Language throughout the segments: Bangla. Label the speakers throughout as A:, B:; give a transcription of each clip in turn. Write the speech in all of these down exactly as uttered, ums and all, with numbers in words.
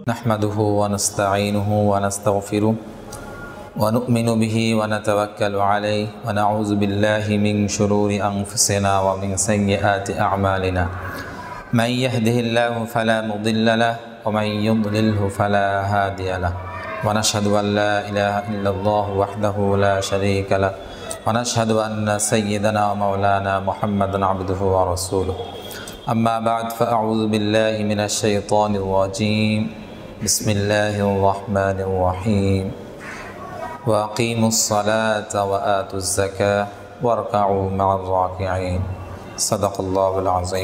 A: नहमदुहु व नस्तईनुहु व नस्तगफिरुह व नु'मिनु बिही व नतवक्कलु अलैहि व नऊज़ु बिल्लाहि मिन शुरूरि अनफुसिना व मिन सय्यिआति अअमालिना मन यहदिहिल्लाहु फला मुदिल्ल लहु व मन युद्लिल्हु फला हादिय लहु व नशहदु अन ला इलाहा इल्लल्लाहु वहदहु ला शरीका लहु व नशहदु अन्ना सय्यिदना व मौलाना मुहम्मदन अब्दुहु व रसूलुहु अम्मा बाद फ़अऊज़ु बिल्लाहि मिनश शैतानिर रजीम बिस्मिल्लाहिर रहमानिर रहीम व अक़ीमुस सलाता व आतुज़ ज़कात वरकऊ मअर राकिईन सदक़ल्लाहुल अज़ीम।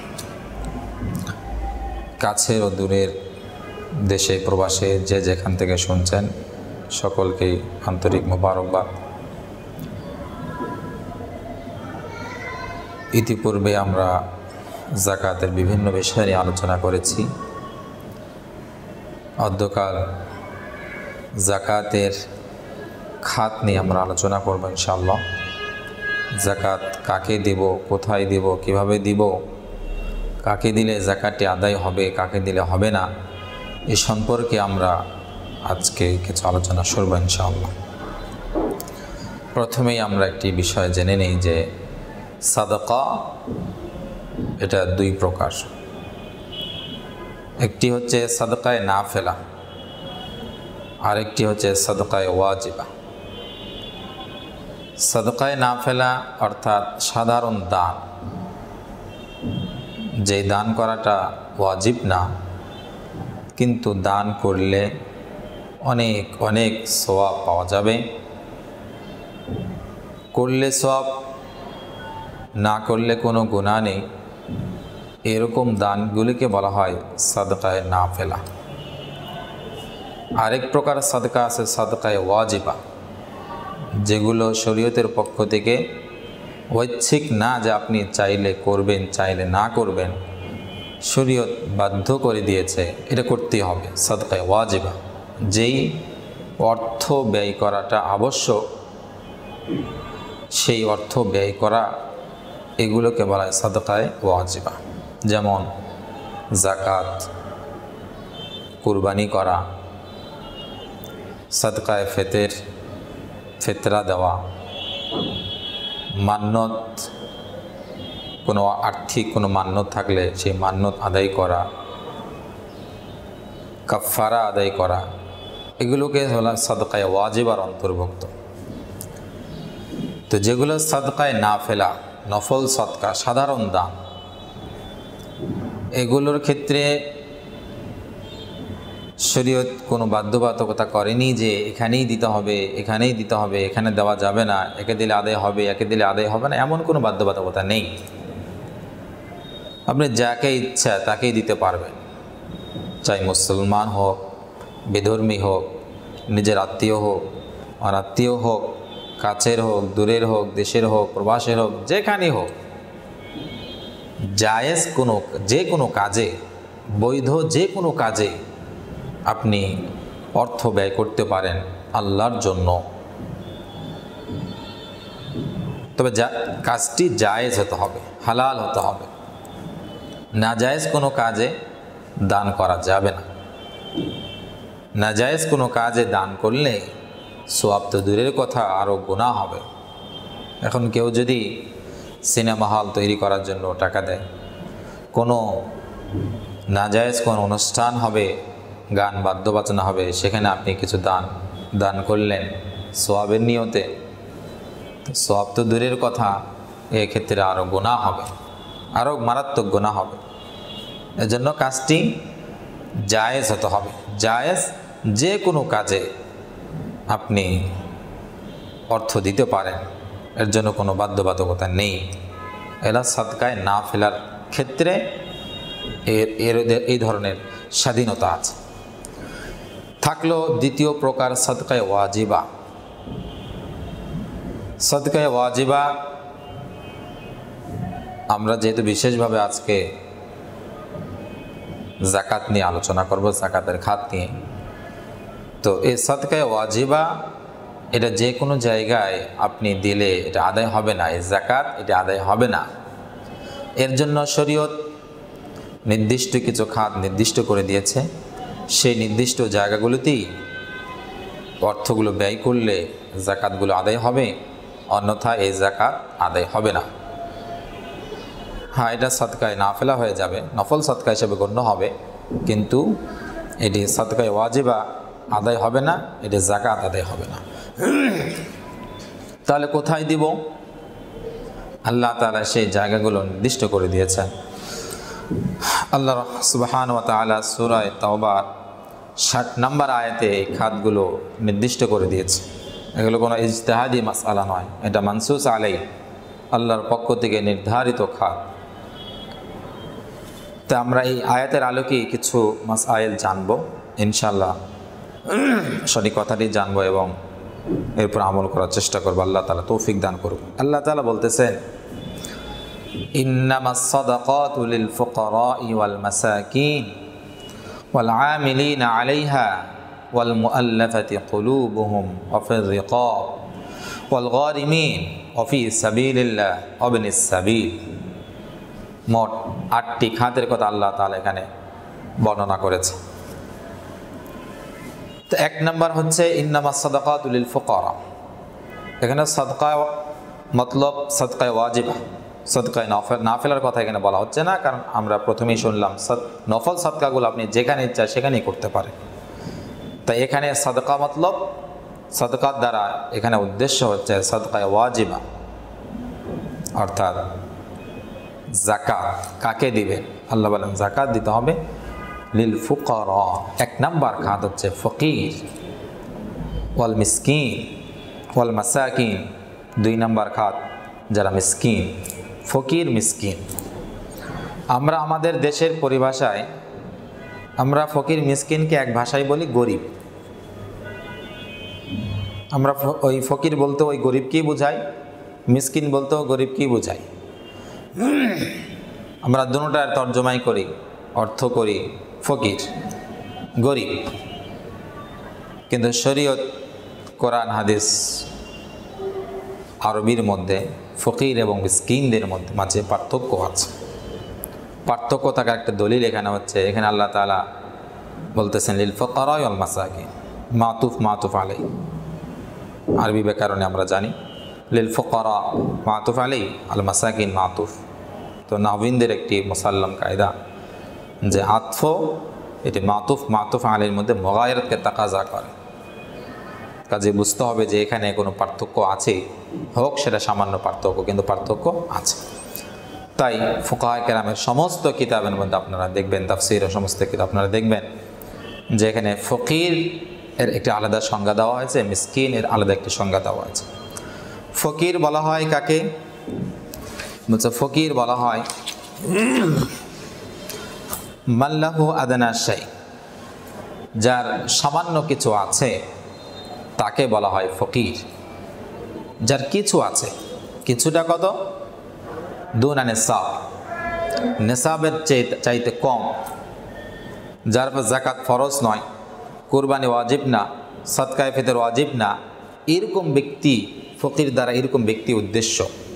A: কাছের ও দূরের দেশে প্রবাসে যে যেখান থেকে শুনছেন সকলকেই আন্তরিক মোবারকবাদ। ইতিপূর্বে আমরা যাকাতের বিভিন্ন বিষয় নিয়ে আলোচনা করেছি। অদ্যকাল যাকাতের খাত নিয়ে আমরা আলোচনা করব ইনশাআল্লাহ। যাকাত কাকে দিব, কোথায় দিব, কিভাবে দিব, কাকে দিলে যাকাতটি আদায় হবে, কাকে দিলে হবে না, এ সম্পর্কে আমরা আজকে কিছু আলোচনা করব ইনশাআল্লাহ। প্রথমেই আমরা একটি বিষয় জেনে নিই যে সাদাকা এটা দুই প্রকার। একটি হচ্ছে সাদকায়ে নাফিলা, আরেকটি হচ্ছে সাদকায়ে ওয়াজিবা। সাদকায়ে নাফিলা অর্থাৎ সাধারণ দান, যে দান করাটা ওয়াজিব না, কিন্তু দান করলে অনেক অনেক সওয়াব পাওয়া যাবে। করলে সওয়াব, না করলে কোনো গুনাহ নেই, এরকম দানগুলিকে বলা হয় সাদকায়ে নাফিলা। আরেক প্রকার সাদকা আছে সাদকায়ে ওয়াজিবা, যেগুলো শরীয়তের পক্ষ থেকে ঐচ্ছিক না, যে আপনি চাইলে করবেন চাইলে না করবেন, শরীয়ত বাধ্য করে দিয়েছে এটা করতেই হবে, সাদকায়ে ওয়াজিবা। যেই অর্থ ব্যয় করাটা আবশ্যক, সেই অর্থ ব্যয় করা, এগুলোকে বলা হয় সাদকায়ে ওয়াজিবা। যেমন যাকাত, কুরবানি করা, সাদকায়ে ফিতর, ফিতরা দেওয়া, মান্যত, কোনো আর্থিক কোনো মান্যত থাকলে সেই মান্যত আদায় করা, কাফারা আদায় করা, এগুলোকে হলো সাদকায়ে ওয়াজিবার অন্তর্ভুক্ত। তো যেগুলো সাদকায়ে নাফিলা, নফল সদকা, সাধারণ দান, এগুলোর ক্ষেত্রে শরীয়ত কোনো বাধ্যবাধকতা করেনি যে এখানেই দিতে হবে, এখানেই দিতে হবে, এখানে দেওয়া যাবে না, একে দিলে আদায় হবে, একে দিলে আদায় হবে না, এমন কোনো বাধ্যবাধকতা নেই। আপনি যাকে ইচ্ছা তাকেই দিতে পারবেন, চাই মুসলমান হোক, বিধর্মী হোক, নিজের আত্মীয় হোক, অনাত্মীয় হোক, কাছের হোক, দূরের হোক, দেশের হোক, প্রবাসের হোক, যেখানেই হোক, জায়েজ কোনো যে কোনো কাজে, বৈধ যে কোনো কাজে আপনি অর্থ ব্যয় করতে পারেন আল্লাহর জন্য। তবে যা কাজটি জায়েজ হতে হবে, হালাল হতে হবে। নাজায়েজ কোনো কাজে দান করা যাবে না। নাজায়েজ কোনো কাজে দান করলে সওয়াব তো দূরের কথা, আরও গুনাহ হবে। এখন কেউ যদি সিনেমা হল তৈরি করার জন্য টাকা দেয়, কোনো নাজায়েজ কোনো অনুষ্ঠান হবে, গান বাদ্যবাজনা হবে, সেখানে আপনি কিছু দান দান করলেন সওয়াবের নিয়তে, সওয়াব তো দূরের কথা, এক্ষেত্রে আরও গুনাহ হবে, আরও মারাত্মক গুনাহ হবে। এজন্য কাজটি জায়েজ হতে হবে। জায়েজ যে কোনো কাজে আপনি অর্থ দিতে পারেন, এর জন্য কোনো বাধ্যবাধকতা নেই। এরা সাদকায়ে নাফিলার ক্ষেত্রে এর এর এই ধরনের স্বাধীনতা আছে। থাকলো দ্বিতীয় প্রকার সাদকায়ে ওয়াজিবা। সাদকায়ে ওয়াজিবা আমরা যেহেতু বিশেষভাবে আজকে যাকাত নিয়ে আলোচনা করব, যাকাতের খাত নিয়ে, তো এই সাদকায়ে ওয়াজিবা এটা যে কোনো জায়গায় আপনি দিলে এটা আদায় হবে না, এই যাকাত এটা আদায় হবে না। এর জন্য শরীয়ত নির্দিষ্ট কিছু খাত নির্দিষ্ট করে দিয়েছে, সেই নির্দিষ্ট জায়গাগুলোতেই অর্থগুলো ব্যয় করলে জাকাতগুলো আদায় হবে, অন্যথা এই জাকাত আদায় হবে না। হ্যাঁ, এটা সাদকায়ে নাফিলা হয়ে যাবে, নফল সাদকা হিসেবে গণ্য হবে, কিন্তু এটি সাদকায়ে ওয়াজিবা আদায় হবে না, এটি জাকাত আদায় হবে না। তাহলে কোথায় দিব? আল্লাহ তাআলা সেই জায়গাগুলো নির্দিষ্ট করে দিয়েছেন। আল্লাহ সুবহানাহু ওয়া তাআলা সূরা তাওবার ষাট নম্বর আয়াতে এই খাতগুলো নির্দিষ্ট করে দিয়েছে। এগুলো কোনো ইজতিহাদি মাসআলা নয়, এটা মানসুস আলাই, আল্লাহর পক্ষ থেকে নির্ধারিত খাত। তা আমরা এই আয়াতের আলোকে কিছু মাসআইল জানবো ইনশাআল্লাহ, সঠিক কথাটি জানবো এবং এরপর আমল করার চেষ্টা করবো। আল্লাহ তাআলা তৌফিক দান করুন। আল্লাহ তাআলা বলতেছেন, ইন্নামাস সাদাকাতু লিল ফুকারাই ওয়াল মাসাকিন ওয়াল আমিলিনা আলাইহা ওয়াল মুআল্লাফাতি কুলুবুহুম ওয়া ফির রিকাব ওয়াল গারিমিন ওয়া ফি সাবিলিল্লাহ ওয়া ইবনিস সাবিল। মোট আটটি খাতের কথা আল্লাহ তাআলা এখানে বর্ণনা করেছে। তো এক নম্বর হচ্ছে ইন্নামাস সাদাকাতু লিল ফুকারা। এখানে সাদকা মতলব সাদকায়ে ওয়াজিবা, সাদকায়ে নাফিল নাফিলার কথা এখানে বলা হচ্ছে না, কারণ আমরা প্রথমেই শুনলাম নফল সাদকাগুলো আপনি যেখানে ইচ্ছা সেখানেই করতে পারে। তাই এখানে সাদকা মতলব সাদকার দ্বারা এখানে উদ্দেশ্য হচ্ছে সাদকায়ে ওয়াজিবা, অর্থাৎ জাকাত। কাকে দিবেন? আল্লাহ বলেন জাকাত দিতে হবে লিল ফুকারা। এক নাম্বার খাত হচ্ছে ফকির, ওয়াল মিসকিন ওয়াল মাসাকিন। দুই নাম্বার খাত যারা মিসকিন, ফকির মিসকিন। আমরা আমাদের দেশের পরিভাষায় আমরা ফকির মিসকিনকে এক ভাষায় বলি গরিব। আমরা ওই ফকির বলতে ওই গরিবকেই বোঝাই, মিসকিন বলতেও গরিবকেই বোঝাই। আমরা দুটোটার তর্জমাই করি, অর্থ করি ফকির, গরিব। কিন্তু শরীয়ত, কোরআন, হাদিস, আরবির মধ্যে ফকির এবং মিসকিনদের মধ্যে মাঝে পার্থক্য আছে। পার্থক্য থাকার একটা দলিল এখানে হচ্ছে, এখানে আল্লাহ তাআলা বলতেছেন লিল ফুকারা ওয়াল মাসাকিন, মাতুফ মাতুফ আলাই। আরবি ব্যাকরণে আমরা জানি লিল ফুকারা মাতুফ আলাই, আল মাসাকিন মাতুফ। তো নাহবিনদের একটি মুসাল্লাম কায়দা যে আতফ এটি মাতুফ মাতুফ আলাইর মধ্যে মুগায়রাতকে তাকাজা করে। কাজে বুঝতে হবে যে এখানে কোনো পার্থক্য আছে, হোক সেটা সামান্য পার্থক্য, কিন্তু পার্থক্য আছে। তাই ফুকাহায়ে কেরামের সমস্ত কিতাবের মধ্যে আপনারা দেখবেন, তাফসীরের সমস্ত কিতাব আপনারা দেখবেন যে এখানে ফকির এর একটি আলাদা সংজ্ঞা দেওয়া হয়েছে, মিসকিন এর আলাদা একটি সংজ্ঞা দেওয়া হয়েছে। ফকির বলা হয় কাকে? বলছে ফকির বলা হয় মাল্লাহু আদনা শাই, যার সামান্য কিছু আছে তাকে বলা হয় ফকির। যার কিছু আছে, কিছুটা কত? দুনা নিসাব, নিসাবের চাইতে কম, যার উপর জাকাত ফরজ নয়, কুরবানি ওয়াজিব না, সাদকায়ে ফিতর ওয়াজিব না, এরকম ব্যক্তি ফকির দ্বারা এরকম ব্যক্তি উদ্দেশ্য।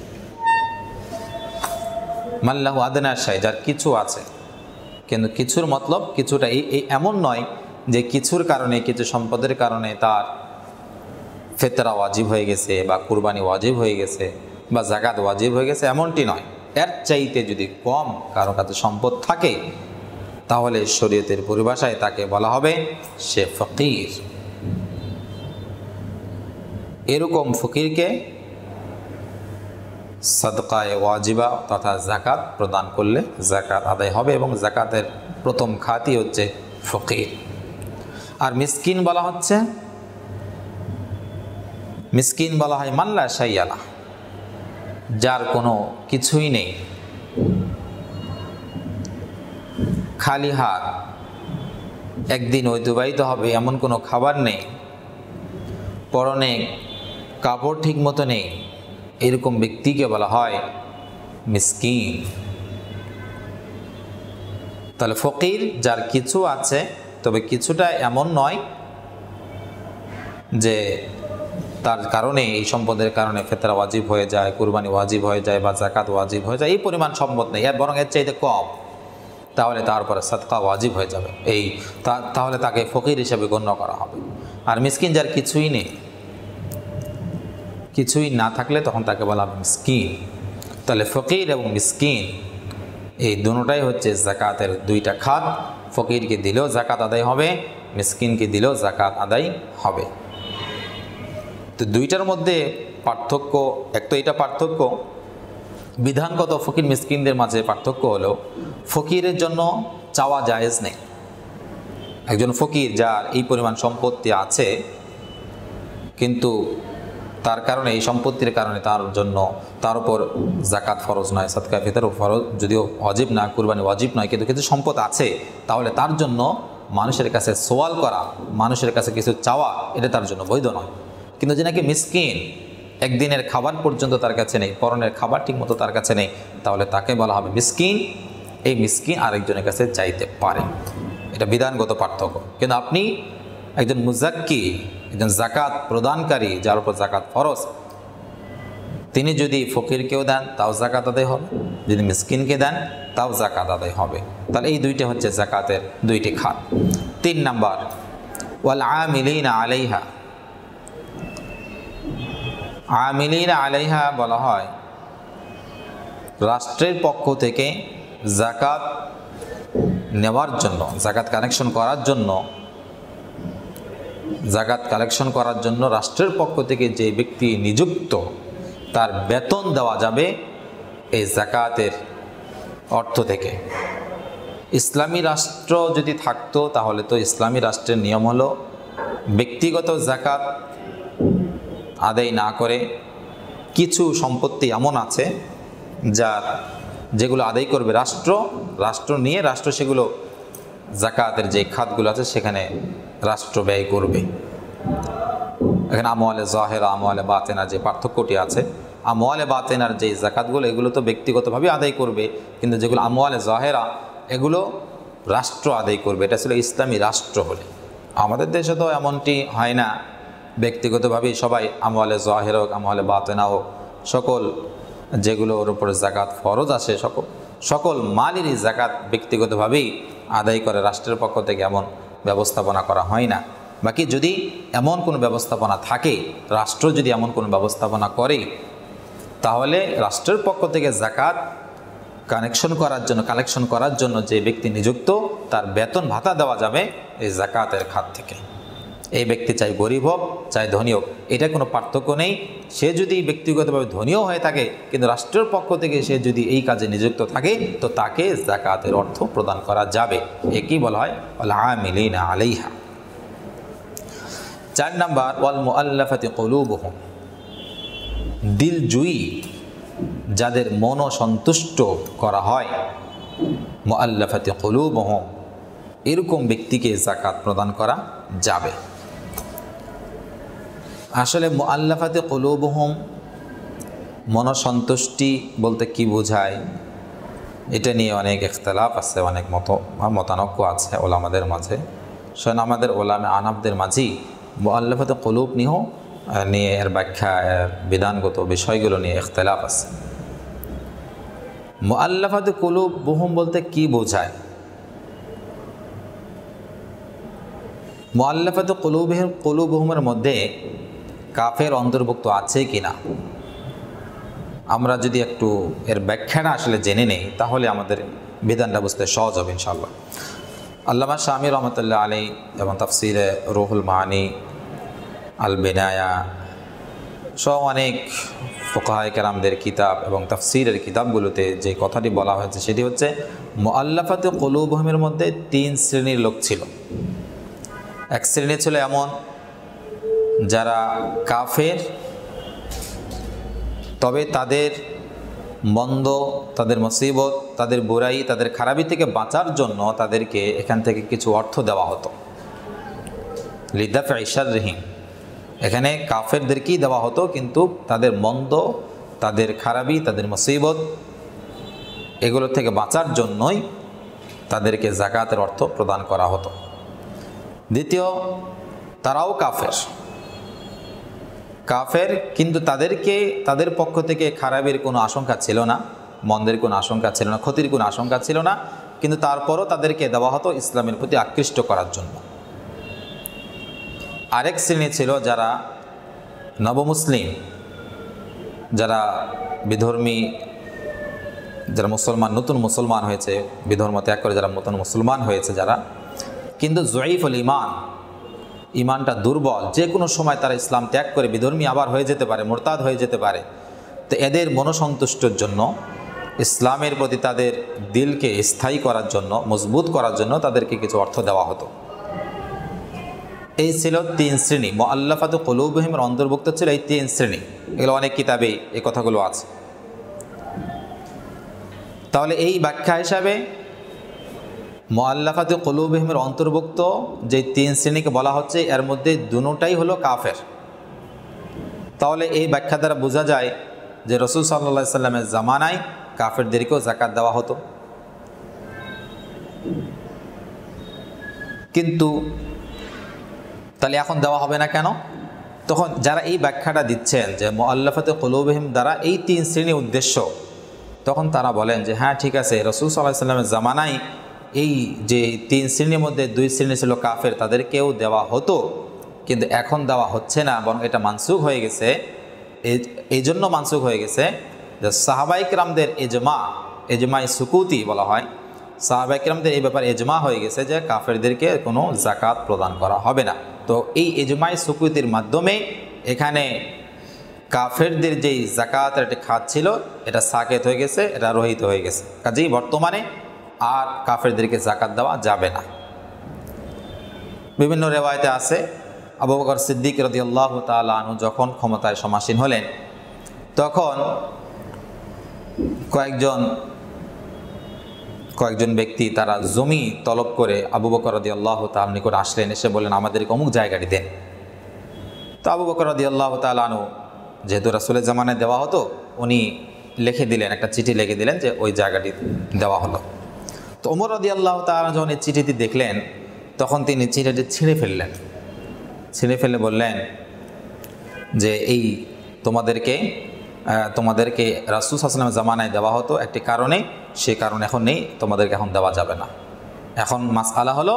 A: মাল্লাহু আদনা শাই, যার কিছু আছে, কিন্তু কিছুর মতলব কিছুটা এই এমন নয় যে কিছুর কারণে, কিছু সম্পদের কারণে তার ফিতরা ওয়াজিব হয়ে গেছে বা কুরবানি ওয়াজিব হয়ে গেছে বা জাকাত ওয়াজিব হয়ে গেছে, এমনটি নয়। এর চাইতে যদি কম কারো কাছে সম্পদ থাকে তাহলে শরীয়তের পরিভাষায় তাকে বলা হবে সে ফকির। এরকম ফকিরকে সাদকায়ে ওয়াজিবা তথা জাকাত প্রদান করলে জাকাত আদায় হবে, এবং জাকাতের প্রথম খাতই হচ্ছে ফকির। আর মিসকিন বলা হচ্ছে, মিসকিন বলা হয় মাল্লা শাইয়ালা, যার কোনো কিছুই নেই, খালি হাত, একদিন অতিবাহিত হবে এমন কোনো খাবার নেই, পরনে কাপড় ঠিক মতো নেই, এরকম ব্যক্তিকে বলা হয় মিসকিন। তাহলে ফকির যার কিছু আছে, তবে কিছুটা এমন নয় যে তার কারণে, এই সম্পদের কারণে ফিতরা ওয়াজিব হয়ে যায়, কুরবানি ওয়াজিব হয়ে যায় বা জাকাত ওয়াজিব হয়ে যায়, এই পরিমাণ সম্পদ নেই, এর বরং এর চাইতে কম, তাহলে তার উপরে সাদকা ওয়াজিব হয়ে যাবে, এই তাহলে তাকে ফকির হিসেবে গণ্য করা হবে। আর মিসকিন যার কিছুই নেই, কিছুই না থাকলে তখন তাকে বলা হবে মিসকিন। তাহলে ফকির এবং মিসকিন এই দুটোটাই হচ্ছে জাকাতের দুইটা খাত। ফকিরকে দিলেও জাকাত আদায় হবে, মিসকিনকে দিলেও জাকাত আদায় হবে। তো দুইটার মধ্যে পার্থক্য, এক তো এটা পার্থক্য বিধানগত, ফকির মিসকিনদের মাঝে পার্থক্য হলো ফকিরের জন্য চাওয়া জায়েজ নেই। একজন ফকির যার এই পরিমাণ সম্পত্তি আছে, কিন্তু তার কারণে এই সম্পত্তির কারণে তার জন্য তার উপর জাকাত ফরজ নয়, সাদকা ফিতর ফরজ যদিও ওয়াজিব না, কুরবানি ওয়াজিব নয়, কিন্তু কিছু সম্পদ আছে, তাহলে তার জন্য মানুষের কাছে সোয়াল করা, মানুষের কাছে কিছু চাওয়া, এটা তার জন্য বৈধ নয়। কিন্তু যে নাকি মিসকিন, একদিনের খাবার পর্যন্ত তার কাছে নেই, পরনের খাবার ঠিকমতো তার কাছে নেই, তাহলে তাকে বলা হবে মিসকিন। এই মিসকিন আরেকজনের কাছে চাইতে পারে, এটা বিধানগত পার্থক্য। কিন্তু আপনি একজন মুজাক্কি, একজন জাকাত প্রদানকারী যার উপর জাকাত ফরজ, তিনি যদি ফকিরকেও দেন তাও জাকাত আদায় হবে, যদি মিসকিনকে দেন তাও জাকাত আদায় হবে। তাহলে এই দুইটা হচ্ছে জাকাতের দুইটি খাত। তিন নাম্বার, ওয়াল আমিলিনা আলাইহা। আমিলিনা আলাইহা বলা হয় রাষ্ট্রের পক্ষ থেকে জাকাত নেওয়ার জন্য, জাকাত কালেকশন করার জন্য, জাকাত কালেকশন করার জন্য রাষ্ট্রের পক্ষ থেকে যে ব্যক্তি নিযুক্ত, তার বেতন দেওয়া যাবে এই জাকাতের অর্থ থেকে। ইসলামী রাষ্ট্র যদি থাকতো তাহলে তো ইসলামী রাষ্ট্রের নিয়ম হলো ব্যক্তিগত জাকাত আদায় না করে কিছু সম্পত্তি এমন আছে যা যেগুলো আদায় করবে রাষ্ট্র, রাষ্ট্র নিয়ে রাষ্ট্র সেগুলো জাকাতের যে খাতগুলো আছে সেখানে রাষ্ট্র ব্যয় করবে। এখানে আমওয়ালে জাহেরা, আমওয়ালে বাতেনা যে পার্থক্যটি আছে, আমওয়ালে বাতেনার যে জাকাতগুলো এগুলো তো ব্যক্তিগতভাবে আদায় করবে, কিন্তু যেগুলো আমওয়ালে জাহেরা এগুলো রাষ্ট্র আদায় করবে। এটা ছিল ইসলামী রাষ্ট্র হলে। আমাদের দেশে তো এমনটি হয় না, ব্যক্তিগতভাবেই সবাই আমওয়ালে জাহেরা হোক, আমওয়ালে বাতেনা হোক, সকল যেগুলোর উপরে জাকাত ফরজ আসে সকল সকল মালেরই জাকাত ব্যক্তিগতভাবেই আদায় করে, রাষ্ট্রের পক্ষ থেকে এমন ব্যবস্থাপনা করা হয় না। বাকি যদি এমন কোনো ব্যবস্থাপনা থাকে, রাষ্ট্র যদি এমন কোনো ব্যবস্থাপনা করে, তাহলে রাষ্ট্রের পক্ষ থেকে জাকাত কানেকশন করার জন্য কালেকশন করার জন্য যে ব্যক্তি নিযুক্ত, তার বেতন ভাতা দেওয়া যাবে এই জাকাতের খাত থেকে। এই ব্যক্তি চাই গরিব হোক চাই ধনী হোক, এটা কোনো পার্থক্য নেই। সে যদি ব্যক্তিগতভাবে ধনীও হয়ে থাকে কিন্তু রাষ্ট্রের পক্ষ থেকে সে যদি এই কাজে নিযুক্ত থাকে, তো তাকে জাকাতের অর্থ প্রদান করা যাবে। একই বলা হয় ওয়াল আমিলিনা আলাইহা। চার নাম্বার, ওয়াল মুআল্লাফাতি কুলুবুহুম। দিলজুই যাদের মন সন্তুষ্ট করা হয়, মুআল্লাফাতি কুলুবুহুম, এরকম ব্যক্তিকে জাকাত প্রদান করা যাবে। আসলে মুআল্লাফাতি কুলুবুহুম মনসন্তুষ্টি বলতে কি বোঝায়, এটা নিয়ে অনেক ইখতিলাফ আছে, অনেক মত মতানক্য আছে ওলামাদের মাঝে। সেজন্য আমাদের ওলামা আনাবদের মাঝেই মুআল্লাফাতি কুলুব নিয়েও নিয়ে এর ব্যাখ্যা, এর বিধানগত বিষয়গুলো নিয়ে ইখতিলাফ আছে। মুআল্লাফাতি কুলুবুহুম বলতে কি বোঝায়? মুআল্লাফাতি কুলুবুহুম কুলুবুহুমের মধ্যে কাফের অন্তর্ভুক্ত আছে কিনা, আমরা যদি একটু এর ব্যাখ্যাটা আসলে জেনে নেই তাহলে আমাদের বিধানটা বুঝতে সহজ হবে ইনশাআল্লাহ। আল্লামা শামী রহমতুল্লাহ আলাইহি এবং তাফসিরে রুহুল মানি, আল বিনায়া সহ অনেক ফুকাহায়ে কেরামদের কিতাব এবং তাফসিরের কিতাবগুলোতে যে কথাটি বলা হয়েছে সেটি হচ্ছে মুআল্লাফাতি কুলুবুহুমের মধ্যে তিন শ্রেণীর লোক ছিল। এক শ্রেণী ছিল এমন যারা কাফের, তবে তাদের মন্দ, তাদের মুসিবত, তাদের বুরাই, তাদের খারাপি থেকে বাঁচার জন্য তাদেরকে এখান থেকে কিছু অর্থ দেওয়া হতো। লিদাফি শাররিহিম, এখানে কাফেরদেরকেই দেওয়া হতো, কিন্তু তাদের মন্দ, তাদের খারাপি, তাদের মুসিবত এগুলো থেকে বাঁচার জন্যই তাদেরকে জাকাতের অর্থ প্রদান করা হতো। দ্বিতীয়, তারাও কাফের কাফের কিন্তু তাদেরকে তাদের পক্ষ থেকে খারাপের কোনো আশঙ্কা ছিল না, মন্দের কোনো আশঙ্কা ছিল না, ক্ষতির কোনো আশঙ্কা ছিল না, কিন্তু তারপরও তাদেরকে দেওয়া হতো ইসলামের প্রতি আকৃষ্ট করার জন্য। আরেক শ্রেণী ছিল যারা নবমুসলিম, যারা বিধর্মী, যারা মুসলমান, নতুন মুসলমান হয়েছে, বিধর্ম ত্যাগ করে যারা নতুন মুসলমান হয়েছে যারা, কিন্তু জয়ীফুল ইমান, ইমানটা দুর্বল, যে কোনো সময় তারা ইসলাম ত্যাগ করে বিধর্মী আবার হয়ে যেতে পারে, মোরতাদ হয়ে যেতে পারে। তো এদের মনসন্তুষ্টর জন্য, ইসলামের প্রতি তাদের দিলকে স্থায়ী করার জন্য, মজবুত করার জন্য তাদেরকে কিছু অর্থ দেওয়া হতো। এই ছিল তিন শ্রেণী। মুআল্লাফাতু কুলুবুহিমের অন্তর্ভুক্ত ছিল এই তিন শ্রেণী। এগুলো অনেক কিতাবে এই কথাগুলো আছে। তাহলে এই ব্যাখ্যা হিসাবে মুআল্লাফাতু কুলুবুহিমের অন্তর্ভুক্ত যে তিন শ্রেণীকে বলা হচ্ছে, এর মধ্যে দুটোটাই হলো কাফের। তাহলে এই ব্যাখ্যা দ্বারা বোঝা যায় যে রাসূল সাল্লাল্লাহু আলাইহি সাল্লামের জামানায় কাফেরদেরকেও যাকাত দেওয়া হতো। কিন্তু তাহলে এখন দেওয়া হবে না কেন? তখন যারা এই ব্যাখ্যাটা দিচ্ছেন যে মুআল্লাফাতু কুলুবুহিম দ্বারা এই তিন শ্রেণী উদ্দেশ্য, তখন তারা বলেন যে হ্যাঁ ঠিক আছে, রাসূল সাল্লাল্লাহু আলাইহি সাল্লামের জামানায় এই যে তিন শ্রেণীর মধ্যে দুই শ্রেণী ছিল কাফের, তাদেরকেও দেওয়া হতো, কিন্তু এখন দেওয়া হচ্ছে না, বরং এটা মানসুখ হয়ে গেছে। এই জন্য মানসুখ হয়ে গেছে যে সাহাবায়ে কেরামদের ইজমা, ইজমায়ে সুকুতি বলা হয়, সাহাবায়ে কেরামদের এই ব্যাপারে ইজমা হয়ে গেছে যে কাফেরদেরকে কোনো যাকাত প্রদান করা হবে না। তো এই ইজমায়ে সুকুতির মাধ্যমে এখানে কাফেরদের যেই যাকাতের একটা খাত ছিল, এটা সাকেত হয়ে গেছে, এটা রহিত হয়ে গেছে। কাজেই বর্তমানে আর কাফেরদেরকে যাকাত দেওয়া যাবে না। বিভিন্ন রেওয়ায়েতে আছে আবু বকর সিদ্দিক রাদিয়াল্লাহু তাআলা আনহু যখন ক্ষমতায় সমাসীন হলেন, তখন কয়েকজন কয়েকজন ব্যক্তি তারা জমি তলব করে আবু বকর রাদিয়াল্লাহু তাআলা নিকট আসলেন, এসে বললেন আমাদেরকে অমুক জায়গাটি দেন। তো আবু বকর রাদিয়াল্লাহু তাআলা আনহু, যেহেতু রাসূলের জামানায় দেওয়া হতো, উনি লিখে দিলেন, একটা চিঠি লিখে দিলেন যে ওই জায়গাটি দেওয়া হলো। তো ওমর রাদিয়াল্লাহু তাআলা যখন এই চিঠিটি দেখলেন, তখন তিনি চিঠিটি ছিঁড়ে ফেললেন। ছিঁড়ে ফেলে বললেন যে এই তোমাদেরকে তোমাদেরকে রাসূল সাল্লাল্লাহু আলাইহি ওয়াসাল্লামের জামানায় দেওয়া হতো একটি কারণে, সেই কারণ এখন নেই, তোমাদেরকে এখন দেওয়া যাবে না। এখন মাসআলা হলো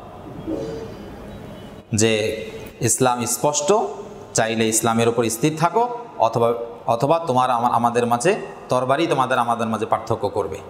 A: যে ইসলাম স্পষ্ট, চাইলে ইসলামের উপর স্থির থাকো, অথবা অথবা তোমার আমাদের মাঝে তরবারি তোমাদের আমাদের মাঝে পার্থক্য করবে।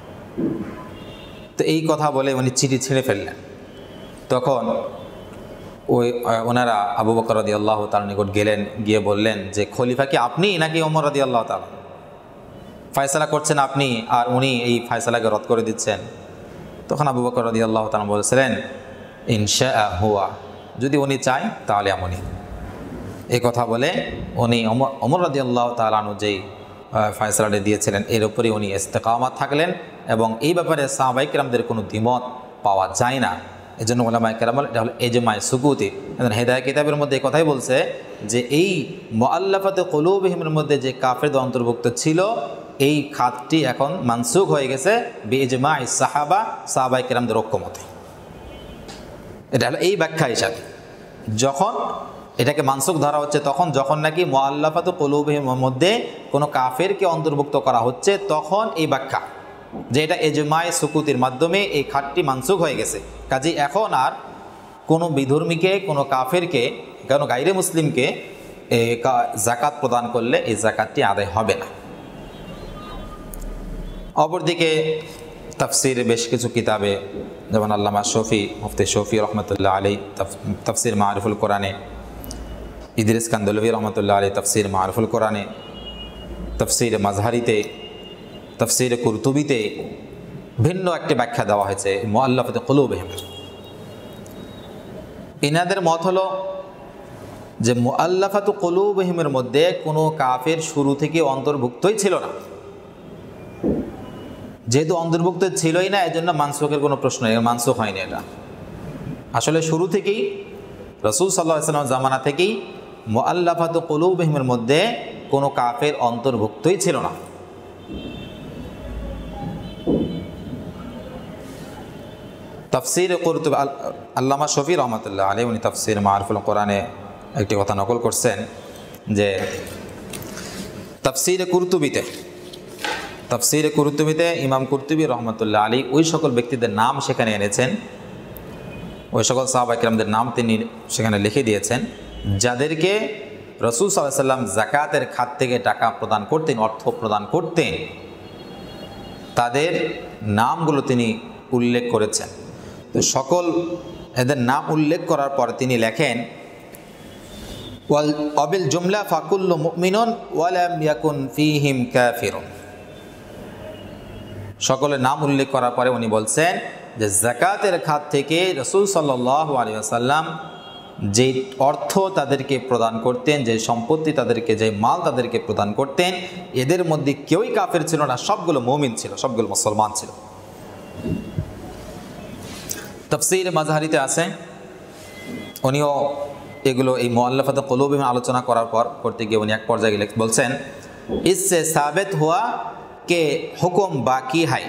A: তো এই কথা বলে উনি চিঠি ছিঁড়ে ফেললেন। তখন ওই ওনারা আবু বকর রাদিয়াল্লাহু তাআলা নিকট গেলেন, গিয়ে বললেন যে খলিফা কি আপনি নাকি ওমর রাদিয়াল্লাহু তাআলা? ফয়সালা করছেন আপনি, আর উনি এই ফয়সালাকে রদ করে দিচ্ছেন। তখন আবু বকর রাদিয়াল্লাহু তাআলা বলেছিলেন ইনশাআ হুয়া, যদি উনি চায় তাহলে এমনই। এই কথা বলে উনি ওমর ওমর রাদিয়াল্লাহু তাআলা আনহু যেই ফয়সালাটি দিয়েছিলেন এর উপরে উনি ইস্তেকামাত থাকলেন, এবং এই ব্যাপারে সাহাবায়ে কেরামদের কোনো দ্বিমত পাওয়া যায় না। এই জন্য উলামায়ে কেরাম এটা হলো ইজমায়ে সুকুতি। হেদায়েত কিতাবের মধ্যে এই কথাই বলছে যে এই মুআল্লাফাতু কুলুবুহিমের মধ্যে যে কাফেরদের অন্তর্ভুক্ত ছিল, এই খাতটি এখন মানসুখ হয়ে গেছে বিইজমাইস সাহাবা, সাহাবায়ে কেরামদের ঐক্যমতে। এটা হলো এই ব্যাখ্যা হিসাবে। যখন এটাকে মানসুখ ধরা হচ্ছে তখন যখন নাকি মুআল্লাফাতু কুলুবুহিমের মধ্যে কোনো কাফেরকে অন্তর্ভুক্ত করা হচ্ছে, তখন এই ব্যাখ্যা যে এটা ইজমায়ে সুকুতির মাধ্যমে এই খাতটি মানসুখ হয়ে গেছে। কাজেই এখন আর কোনো বিধর্মীকে, কোনো কাফেরকে, কোনো গায়রে মুসলিমকে যাকাত প্রদান করলে এই যাকাতটি আদায় হবে না। অপরদিকে তাফসিরে বেশ কিছু কিতাবে, যেমন আল্লামা শফি, মুফতি শফি রহমতুল্লাহ আলাইহি তাফসির মারিফুল কোরআনে, ইদ্রিস কান্দলভি রহমতুল্লাহ আলাইহি তাফসির মারিফুল কোরআনে, তাফসিরে মাজহারিতে, তাফসিরে কুরতুবিতে ভিন্ন একটি ব্যাখ্যা দেওয়া হয়েছে মুআল্লাফাতু কুলুবুহিম। ইনাদের মত হলো যে মুআল্লাফাতু কুলুবুহিমের মধ্যে কোনো কাফের শুরু থেকে অন্তর্ভুক্তই ছিল না। যেহেতু অন্তর্ভুক্ত ছিলই না, এজন্য মানসুখের কোনো প্রশ্ন নেই, মানসুখ হয়নি। এটা আসলে শুরু থেকেই রাসূল সাল্লাল্লাহু আলাইহি ওয়াসাল্লাম জামানা থেকেই মুআল্লাফাতু কুলুবুহিমের মধ্যে কোনো কাফের অন্তর্ভুক্তই ছিল না। তাফসির কুরতুবী, আল্লামা শফি রহমতুল্লাহ আলাইহি উনি তাফসির মারিফুল কোরআনে একটি কথা নকল করছেন যে তাফসির কুরতুবীতে তাফসীরে কুরতুবীতে ইমাম কুরতুবী রহমতুল্লাহ আলী ওই সকল ব্যক্তিদের নাম সেখানে এনেছেন, ওই সকল সাহাবা কিরামদের নাম তিনি সেখানে লিখে দিয়েছেন যাদেরকে রাসূল সাল্লাল্লাহু আলাইহি ওয়াসাল্লাম যাকাতের খাত থেকে টাকা প্রদান করতেন, অর্থ প্রদান করতেন, তাদের নামগুলো তিনি উল্লেখ করেছেন। তো সকল এদের নাম উল্লেখ করার পর তিনি লেখেন ওয়াল আবিল জুমলা ফাকুল্লু মুমিনুন ওয়া লাম ইয়াকুন ফীহিম কাফিরুন। সকলের নাম উল্লেখ করার পরে উনি বলছেন যে যাকাতের খাত থেকে রাসূল সাল্লাল্লাহু আলাইহি ওয়াসাল্লাম যে অর্থ তাদেরকে প্রদান করতেন, যে সম্পত্তি তাদেরকে, যে মাল তাদেরকে প্রদান করতেন, এদের মধ্যে কেউই কাফের ছিল না, সবগুলো মুমিন ছিল, সবগুলো মুসলমান ছিল। তাফসীর মাযহারিতে আছে, উনিও এগুলো এই মুআল্লাফাত কুলুব আলোচনা করার পর করতে গিয়ে উনি এক পর্যায়ে বলছেন ইসসে সাবিত হুয়া কে হুকুম বাকি হাই।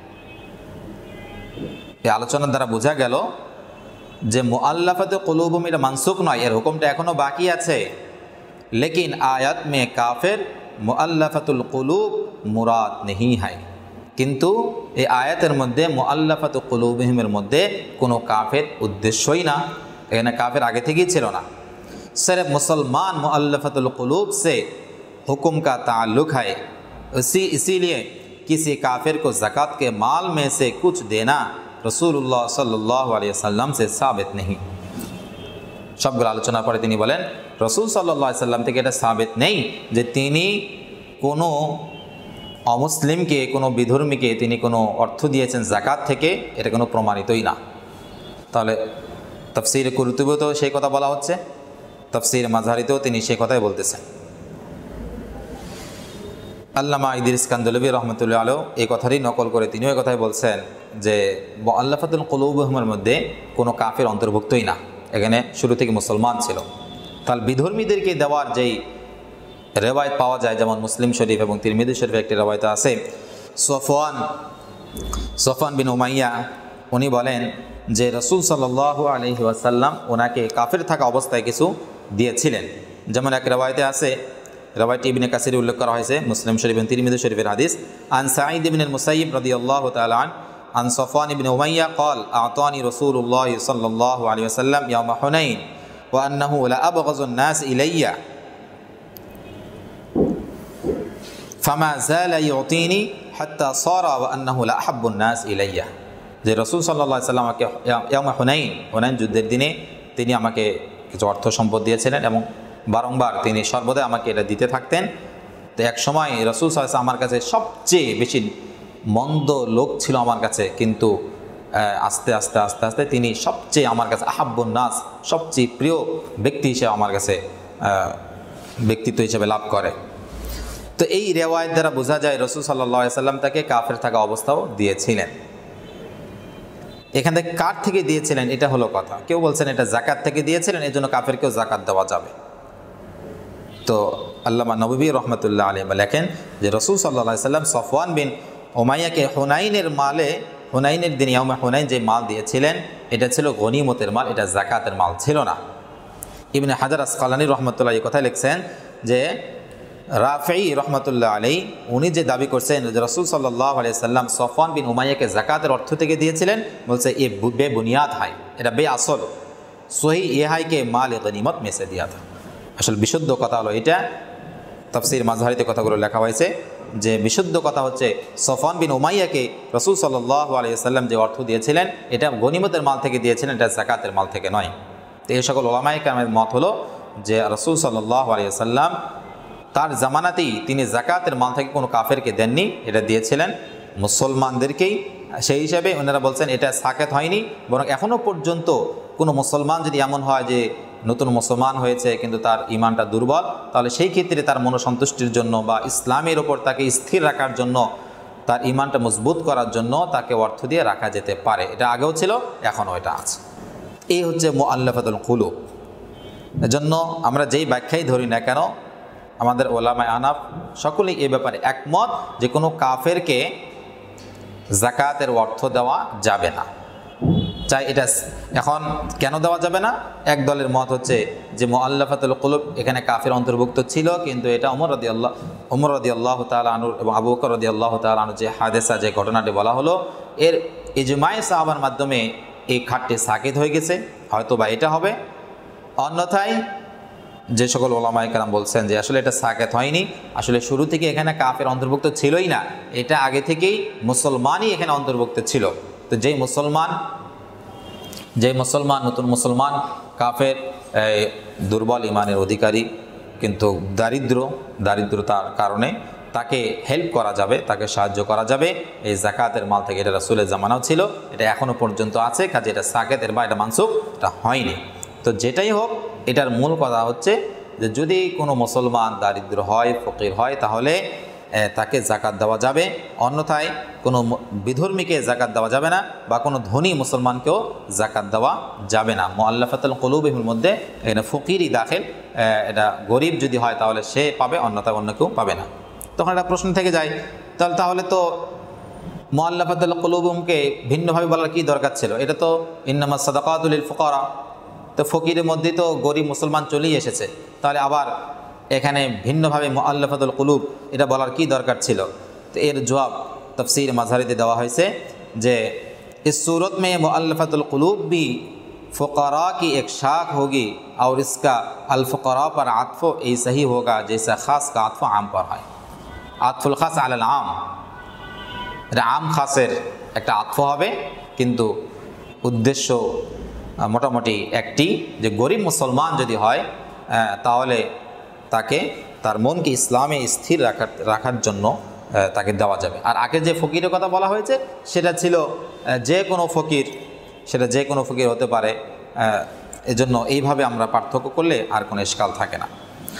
A: এই আলোচনার দ্বারা বোঝা গেল যে মুআল্লাফাত কুলুব এটা মানসুখ নয়, এর হুকুমটা এখনো বাকি আছে। লেকিন আয়াত মে কাফের মুআল্লাফাতুল কুলুব মুরাদ নেহি হাই, কিন্তু এই আয়াতের মধ্যে মুআল্লাফাত কুলুবহিমের মধ্যে কোনো কাফের উদ্দেশ্যই না, এখানে কাফের আগে থেকেই ছিল না। सिर्फ मुसलमान मुअल्लफ़तुल क़ुलूब से हुक्म का ताल्लुक़ है, इसी इसीलिए किसी काफिर को ज़कात के माल में से कुछ देना रसूलुल्लाह सल्लल्लाहु अलैहि वसल्लम से साबित नहीं। সবগুলো আলোচনার পরে তিনি বলেন রসুল সাল্লাল্লাহু আলাইহি ওয়াসাল্লাম থেকে এটা সাবিত নেই যে তিনি কোনো অমুসলিমকে, কোনো বিধর্মীকে তিনি কোনো অর্থ দিয়েছেন যাকাত থেকে, এটা কোনো প্রমাণিতই না। তাহলে তাফসীর কুরতুবীতেও সেই কথা বলা হচ্ছে, তাফসীর মাযহারিতেও তিনি সেই কথাই বলতেছেন। আল্লামা ইদ্রিস কান্দলবী রহমতুল্লাহ আলাইহি এই কথারই নকল করে তিনিও এই কথাই বলছেন যে মুআল্লাফাতুল কুলুবহিমের মধ্যে কোনো কাফের অন্তর্ভুক্তই না, এখানে শুরু থেকে মুসলমান ছিল। তাহলে বিধর্মীদেরকে দেওয়ার যেই রেওয়ায়ত পাওয়া যায়, যেমন মুসলিম শরীফ এবং তিরমিজি শরীফে একটি রেওয়ায়ত আছে, সফওয়ান সফওয়ান বিন উমাইয়া উনি বলেন যে রাসূল সাল্লাল্লাহু আলাইহি ওয়াসাল্লাম ওনাকে কাফের থাকা অবস্থায় কিছু দিয়েছিলেন। যেমন এক রেওয়ায়তে আছে, রেওয়ায়ত ইবনে কাসিরে উল্লেখ করা হয়েছে, মুসলিম শরীফ এবং তিরমিজি শরীফের হাদিস, আন সাঈদ ইবনে মুসাইয়িব রাদিয়াল্লাহু তাআলা আন আন সফওয়ান ইবনে উমাইয়া قال اعطاني رسول الله صلى الله عليه وسلم يوم حنين وانه لا ابغض الناس الي فما زال يعطيني حتى صار وانه لا احب الناس الي। যে রাসূল সাল্লাল্লাহু আলাইহি ওয়াসাল্লাম আমাকে ইয়াউমে হুনাইন, হুনাইন যুদ্ধের দিনে তিনি আমাকে কিছু অর্থ সম্পদ দিয়েছিলেন এবং বারংবার তিনি সর্বদা আমাকে এটা দিতে থাকতেন। তো এক সময় রাসূল সাল্লাল্লাহু আলাইহি ওয়াসাল্লাম আমার কাছে সবচেয়ে বেশি মন্দ লোক ছিল আমার কাছে, কিন্তু আস্তে আস্তে আস্তে আস্তে তিনি সবচেয়ে আমার কাছে আহাব্বুন নাস, সবচেয়ে প্রিয় ব্যক্তি হিসেবে আমার কাছে ব্যক্তিত্ব হিসেবে লাভ করে। তো এই রেওয়ায়েত দ্বারা বোঝা যায় রাসূল সাল্লাল্লাহু আলাইহি ওয়াসাল্লাম তাকে কাফের থাকা অবস্থাও দিয়েছিলেন। এখান থেকে কার থেকে দিয়েছিলেন এটা হলো কথা। কেউ বলছেন এটা যাকাত থেকে দিয়েছিলেন, এই জন্য কাফেরকেও যাকাত দেওয়া যাবে। তো আল্লামা নববী রহমতুল্লাহ আলাইহি লেখেন যে রাসূল সাল্লাল্লাহু আলাইহি ওয়াসাল্লাম সফওয়ান বিন উমাইয়াকে হুনাইনের মালে, হুনাইনের দিন ইয়াউমে হুনাইন যে মাল দিয়েছিলেন এটা ছিল গনিমতের মাল, এটা যাকাতের মাল ছিল না। ইবনে হাজার আসকালানী রহমতুল্লাহ এই কথাই লিখছেন যে রাফি রহমতুল্লাহ আলাইহি উনি যে দাবি করছেন যে রাসূল সাল্লাল্লাহু আলাইহি ওয়াসাল্লাম সফওয়ান বিন উমাইয়াকে যাকাতের অর্থ থেকে দিয়েছিলেন, বলছে এ বে বুনিয়াদ হয়, এটা বে আসল, সহি এ হয় কে মাল গনিমত মে সে দিয়া থা। আসলে বিশুদ্ধ কথা হলো এটা, তাফসীর মাযহারিতে কথাগুলো লেখা হয়েছে যে বিশুদ্ধ কথা হচ্ছে সফওয়ান বিন উমাইয়াকে রাসূল সাল্লাল্লাহু আলাইহি ওয়াসাল্লাম যে অর্থ দিয়েছিলেন এটা গনিমতের মাল থেকে দিয়েছিলেন, এটা যাকাতের মাল থেকে নয়। তো এই সকল উলামায়ে কেরামের মত হলো যে রাসূল সাল্লাল্লাহু আলাইহি ওয়াসাল্লাম তার জামানাতেই তিনি যাকাতের মাল থেকে কোনো কাফেরকে দেননি, এটা দিয়েছিলেন মুসলমানদেরকেই। সেই হিসাবে ওনারা বলছেন এটা সাকাত হয়নি, বরং এখনও পর্যন্ত কোনো মুসলমান যদি এমন হয় যে নতুন মুসলমান হয়েছে কিন্তু তার ইমানটা দুর্বল, তাহলে সেই ক্ষেত্রে তার মনোসন্তুষ্টির জন্য বা ইসলামের ওপর তাকে স্থির রাখার জন্য, তার ইমানটা মজবুত করার জন্য তাকে অর্থ দিয়ে রাখা যেতে পারে। এটা আগেও ছিল, এখনও এটা আছে। এই হচ্ছে মুআল্লাফাতুল কুলুব। এজন্য আমরা যেই ব্যাখ্যাই ধরি না কেন, আমাদের ওলামায়ে আহনাফ সকলেই এ ব্যাপারে একমত যে কোনো কাফেরকে যাকাতের অর্থ দেওয়া যাবে না। চাই এটা এখন কেন দেওয়া যাবে না, এক দলের মত হচ্ছে যে মুআল্লাফাতুল কুলুব এখানে কাফের অন্তর্ভুক্ত ছিল, কিন্তু এটা ওমর রাদিয়াল্লাহু ওমর রাদিয়াল্লাহু তাআলা আনহু এবং আবু বকর রাদিয়াল্লাহু তাআলা আনহু যে হাদিসা যে ঘটনাটি বলা হলো, এর ইজমায়ে সাহাবার মাধ্যমে এই খাতটি সাকিত হয়ে গেছে, হয়তো বা এটা হবে। অন্যথায় যে সকল ওলামায়ে কেরাম বলছেন যে আসলে এটা সাকিত হয়নি, আসলে শুরু থেকে এখানে কাফের অন্তর্ভুক্ত ছিলই না, এটা আগে থেকেই মুসলমানই এখানে অন্তর্ভুক্ত ছিল। তো যেই মুসলমান যেই মুসলমান নতুন মুসলমান কাফের দুর্বল ইমানের অধিকারী, কিন্তু দারিদ্র দারিদ্রতার কারণে তাকে হেল্প করা যাবে, তাকে সাহায্য করা যাবে এই জাকাতের মাল থেকে। এটা রাসূলের জামানাও ছিল, এটা এখনও পর্যন্ত আছে, কাজে এটা সাকেতের বা এটা মানসুখ এটা হয়নি। তো যেটাই হোক, এটার মূল কথা হচ্ছে যে যদি কোনো মুসলমান দারিদ্র হয়, ফকির হয়, তাহলে তাকে জাকাত দেওয়া যাবে। অন্যথায় কোনো বিধর্মীকে জাকাত দেওয়া যাবে না, বা কোনো ধনী মুসলমানকেও জাকাত দেওয়া যাবে না। মুআল্লাফাতুল কুলুবিহির মধ্যে এখানে ফকিরই দাখিল, এটা গরিব যদি হয় তাহলে সে পাবে, অন্যথায় অন্য কেউ পাবে না। তখন একটা প্রশ্ন থেকে যায়, তাহলে তাহলে তো মুআল্লাফাতুল কুলুবিহিমকে ভিন্নভাবে বলার কী দরকার ছিল? এটা তো ইন্নামাস সাদাকাতু লিল ফুকারা, তো ফকিরের মধ্যে তো গরিব মুসলমান চলেই এসেছে, তাহলে আবার এখানে ভিন্নভাবে মুআল্লাফাতুল কুলুব এটা বলার কি দরকার ছিল? তো এর জবাব তফসির মাঝহারিতে দেওয়া হয়েছে যে इस सूरत में मुअल्लफ़तुल क़ुलूब भी फ़ुक़रा की एक शाख होगी और इसका अल-फ़ुक़रा पर आत्फ़ ऐसा ही होगा जैसा ख़ास का आत्फ़ आम पर है। आत्फ़ुल ख़ास अलल आम, এটা আম খাসের একটা আত্ফ হবে, কিন্তু উদ্দেশ্য মোটামুটি একটি, যে গরিব মুসলমান যদি হয় তাহলে তাকে তার মনকে ইসলামে স্থির রাখার রাখার জন্য তাকে দেওয়া যাবে। আর আগে যে ফকিরের কথা বলা হয়েছে সেটা ছিল যে কোনো ফকির, সেটা যে কোনো ফকির হতে পারে। এজন্য এইভাবে আমরা পার্থক্য করলে আর কোনো ইশকাল থাকে না।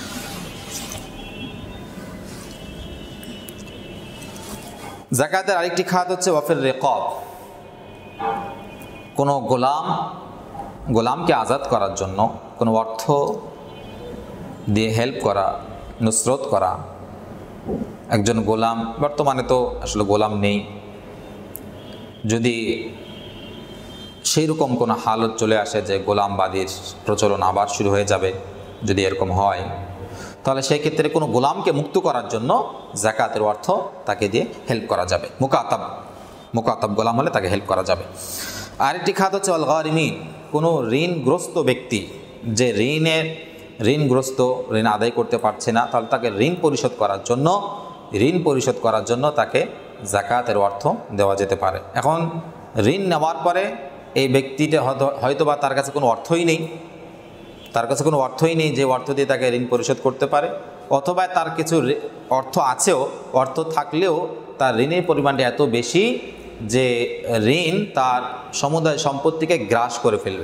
A: জাকাতের আরেকটি খাত হচ্ছে ওয়াফির রিকাব, কোনো গোলাম গোলামকে আজাদ করার জন্য কোনো অর্থ দিয়ে হেল্প করা, নুসরত করা। একজন গোলাম, বর্তমানে তো আসলে গোলাম নেই, যদি সেই রকম কোনো হালত চলে আসে যে গোলামবাদীর প্রচলন আবার শুরু হয়ে যাবে, যদি এরকম হয়, তাহলে সেই ক্ষেত্রে কোনো গোলামকে মুক্ত করার জন্য জাকাতের অর্থ তাকে দিয়ে হেল্প করা যাবে। মুকাতাব মুকাতাব গোলাম হলে তাকে হেল্প করা যাবে। আরেকটি খাত হচ্ছে আল গারিমিন, কোনো ঋণগ্রস্ত ব্যক্তি, যে ঋণের ঋণগ্রস্ত, ঋণ আদায় করতে পারছে না, তাহলে তাকে ঋণ পরিশোধ করার জন্য ঋণ পরিশোধ করার জন্য তাকে জাকাতের অর্থ দেওয়া যেতে পারে। এখন ঋণ নেওয়ার পরে এই ব্যক্তিটা হয়তো হয়তো বা তার কাছে কোনো অর্থই নেই, তার কাছে কোনো অর্থই নেই যে অর্থ দিয়ে তাকে ঋণ পরিশোধ করতে পারে, অথবা তার কিছু অর্থ আছেও, অর্থ থাকলেও তার ঋণের পরিমাণটা এত বেশি যে ঋণ তার সমুদায় সম্পত্তিকে গ্রাস করে ফেলবে।